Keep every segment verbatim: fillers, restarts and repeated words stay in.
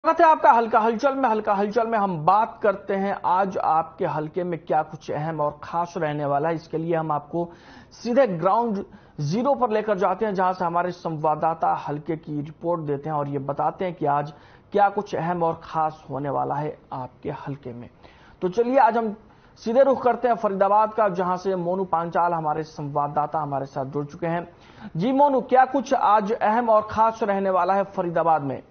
स्वागत है आपका हल्का हलचल में। हल्का हलचल में हम बात करते हैं आज आपके हल्के में क्या कुछ अहम और खास रहने वाला है। इसके लिए हम आपको सीधे ग्राउंड जीरो पर लेकर जाते हैं, जहां से हमारे संवाददाता हल्के की रिपोर्ट देते हैं और ये बताते हैं कि आज क्या कुछ अहम और खास होने वाला है आपके हल्के में। तो चलिए आज हम सीधे रुख करते हैं फरीदाबाद का, जहां से मोनू पांचाल हमारे संवाददाता हमारे साथ जुड़ चुके हैं। जी मोनू, क्या कुछ आज अहम और खास रहने वाला है फरीदाबाद में?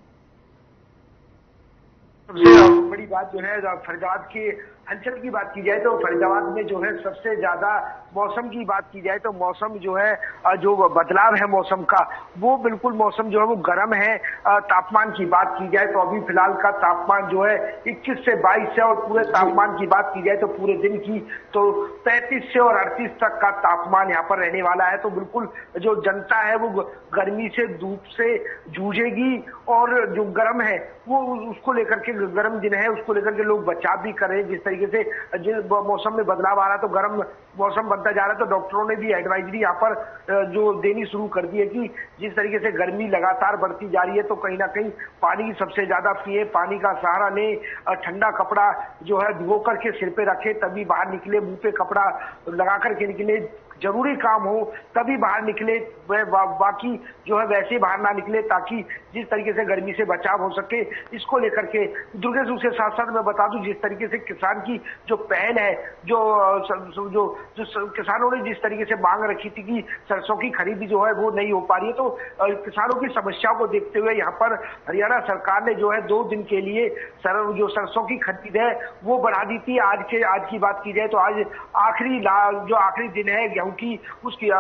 सबसे बड़ी बात जो है फरीदाबाद के हलचल की बात की जाए तो फरीदाबाद में जो है सबसे ज्यादा मौसम की बात की जाए तो मौसम जो है जो बदलाव है मौसम का वो बिल्कुल मौसम जो है वो गर्म है। तापमान की बात की जाए तो अभी फिलहाल का तापमान जो है इक्कीस से बाईस है और पूरे तापमान की बात की जाए तो पूरे दिन की तो पैंतीस से और अड़तीस तक का तापमान यहाँ पर रहने वाला है। तो बिल्कुल जो जनता है वो गर्मी से धूप से जूझेगी और जो गर्म है वो उसको लेकर के गर्म दिन है उसको लेकर के लोग बचाव भी कर रहे हैं। जिस तरीके से जिस मौसम में बदलाव आ रहा है तो गर्म मौसम बनता जा रहा है तो डॉक्टरों ने भी एडवाइजरी यहाँ पर जो देनी शुरू कर दी है कि जिस तरीके से गर्मी लगातार बढ़ती जा रही है तो कहीं ना कहीं पानी की सबसे ज्यादा पिए, पानी का सहारा लें, ठंडा कपड़ा जो है भिगो करके सिर पे रखे तभी बाहर निकले, मुंह पे कपड़ा लगा करके निकले, जरूरी काम हो तभी बाहर निकले, बा, बाकी जो है वैसे बाहर ना निकले ताकि जिस तरीके से गर्मी से बचाव हो सके। इसको लेकर के दुर्गेश उसके साथ साथ मैं बता दूं जिस तरीके से किसान की जो पहल है जो जो जो, जो किसानों ने जिस तरीके से मांग रखी थी कि सरसों की खरीदी जो है वो नहीं हो पा रही है तो किसानों की समस्याओं को देखते हुए यहाँ पर हरियाणा सरकार ने जो है दो दिन के लिए सर जो सरसों की खरीद है वो बढ़ा दी थी। आज के आज की बात की जाए तो आज आखिरी जो आखिरी दिन है गेहूं की उसकी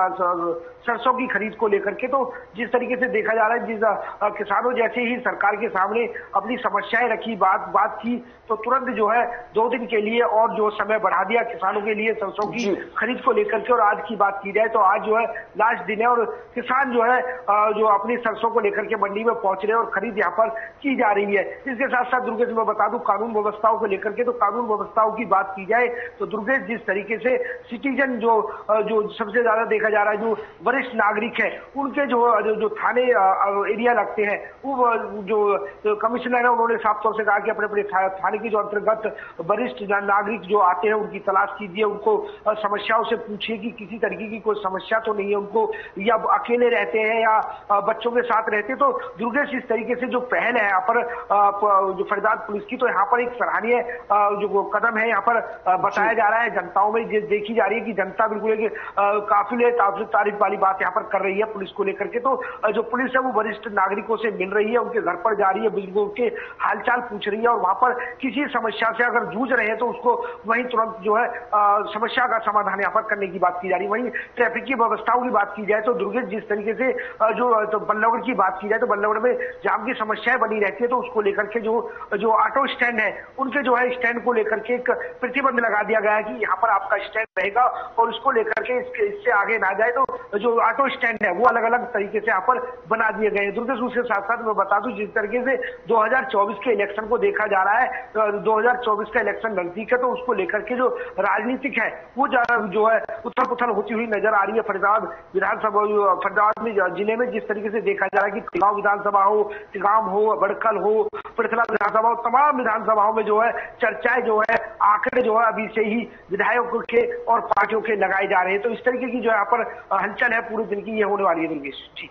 सरसों की खरीद को लेकर के तो जिस तरीके से देखा जा रहा है जिस किसानों जैसे ही सरकार के सामने अपनी समस्याएं रखी बात बात की तो तुरंत जो है दो दिन के लिए और जो समय बढ़ा दिया किसानों के लिए सरसों की खरीद को लेकर के। और आज की बात की जाए तो आज जो है लास्ट दिन है और किसान जो है जो अपनी सरसों को लेकर के मंडी में पहुंच रहे हैं और खरीद यहाँ पर की जा रही है। इसके साथ साथ दुर्गेश मैं बता दूं कानून व्यवस्थाओं को लेकर के तो कानून व्यवस्थाओं की बात की जाए तो दुर्गेश जिस तरीके से सिटीजन जो जो सबसे ज्यादा देखा जा रहा है जो वरिष्ठ नागरिक है उनके जो जो, जो थाने एरिया लगते हैं वो जो, जो कमिश्नर है उन्होंने साफ तौर से कहा कि अपने अपने थाने की जो अंतर्गत वरिष्ठ नागरिक जो आते हैं उनकी तलाश कीजिए, उनको समस्याओं से पूछिए कि किसी तरीके की कोई समस्या तो नहीं है उनको या अकेले रहते हैं या बच्चों के साथ रहते हैं। तो दुर्गेश इस तरीके से जो पहल है यहाँ पर जो फरीदाबाद पुलिस की तो यहाँ पर एक सराहनीय जो कदम है यहाँ पर बताया जा रहा है। जनताओं में देखी जा रही है कि जनता बिल्कुल एक काफिले तारीफ वाली बात यहाँ पर कर रही है पुलिस को लेकर के। तो जो पुलिस है वो वरिष्ठ नागरिकों से मिल रही है, उनके घर पर जा रही है, बुजुर्गों के हालचाल पूछ रही है और वहां पर किसी समस्या से अगर जूझ रहे हैं तो उसको वहीं तुरंत जो है आ, समस्या का समाधान यहाँ पर करने की बात की जा रही है। वहीं ट्रैफिक की व्यवस्थाओं की बात की जाए तो दुर्गेश जिस तरीके से जो तो बल्लभगढ़ की बात की जाए तो बल्लभगढ़ में जाम की समस्याएं बनी रहती है तो उसको लेकर के जो जो ऑटो स्टैंड है उनके जो है स्टैंड को लेकर के एक प्रतिबंध लगा दिया गया है कि यहाँ पर आपका स्टैंड रहेगा और उसको लेकर के इससे आगे ना जाए तो जो ऑटो स्टैंड है वो अलग अलग तरीके से यहाँ पर बना दिए गए हैं। दुर्गेश उसके साथ साथ मैं बता दूं जिस तरीके से दो हज़ार चौबीस के इलेक्शन को देखा जा रहा है, दो हज़ार चौबीस का इलेक्शन नजदीक है तो उसको लेकर के जो राजनीतिक है वो जो है उथल पुथल होती हुई नजर आ रही है। फरीदाबाद विधानसभा फरीदाबाद में जिले में जिस तरीके से देखा जा रहा है कि गांव विधानसभा हो, टिगाम हो, बड़कल हो, पृथला विधानसभा हो, तमाम विधानसभाओं में जो है चर्चाएं जो है आंकड़े जो है अभी से ही विधायकों के और पार्टियों के लगाए जा रहे हैं। तो इस तरीके की जो यहाँ पर हलचल है पूरे दिन की ये होने वाली है। दुर्गेश जी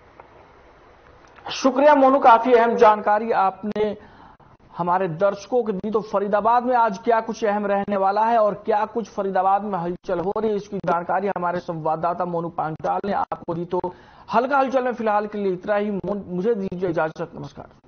शुक्रिया मोनू, काफी अहम जानकारी आपने हमारे दर्शकों को दी। तो फरीदाबाद में आज क्या कुछ अहम रहने वाला है और क्या कुछ फरीदाबाद में हलचल हो रही है इसकी जानकारी हमारे संवाददाता मोनू पांचाल ने आपको दी। तो हल्का हलचल में फिलहाल के लिए इतना ही, मुझे दीजिए इजाजत, नमस्कार।